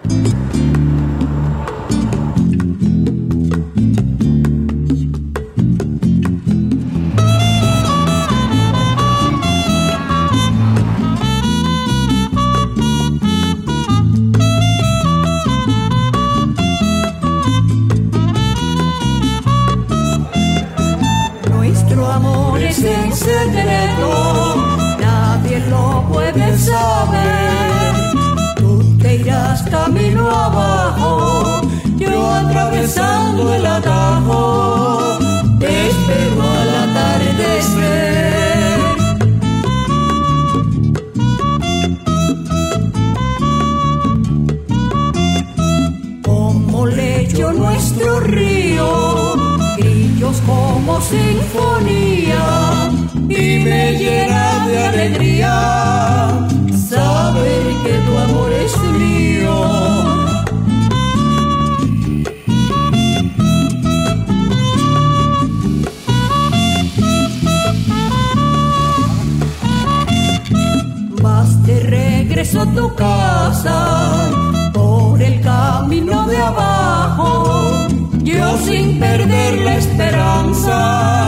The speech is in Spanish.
Amor es en secreto, nadie lo puede saber. Tú te irás camino abajo, yo atravesando el atajo, te espero al atardecer. Como lecho nuestro río, grillos como sinfonía, y me llena de alegría saber que tu amor es mío. Vas de regreso a tu casa por el camino de abajo, yo sin perder la esperanza